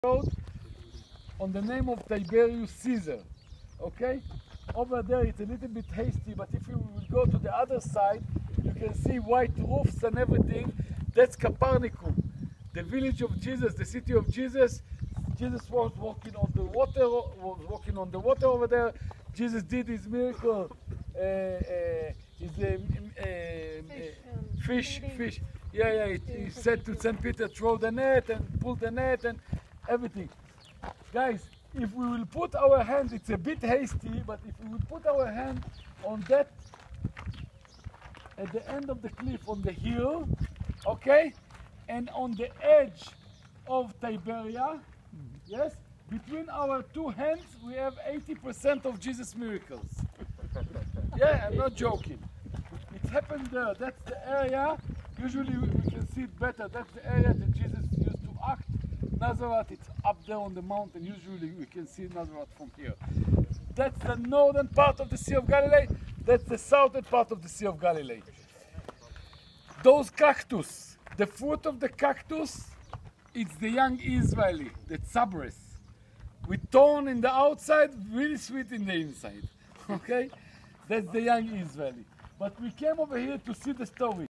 road on the name of Tiberius Caesar. Okay? Over there it's a little bit hasty, but if you will go to the other side, you can see white roofs and everything. That's Capernaum, the village of Jesus, the city of Jesus. Jesus was walking on the water, over there. Jesus did his miracle, fish. He said to St. Peter, throw the net and pull the net and everything. Guys, if we will put our hand, it's a bit hasty, but if we will put our hand on that, at the end of the cliff on the hill, okay, and on the edge of Tiberia, yes, between our two hands we have 80% of Jesus' miracles. Yeah, I'm not joking. It happened there. That's the area. Usually we can see it better. That's the area that Jesus used to act. Nazareth, it's up there on the mountain. Usually we can see Nazareth from here. That's the northern part of the Sea of Galilee. That's the southern part of the Sea of Galilee. Those cactus, the fruit of the cactus, it's the young Israeli, the tzabres. With thorn in the outside, really sweet in the inside. Okay? That's the young Israeli. But we came over here to see the story.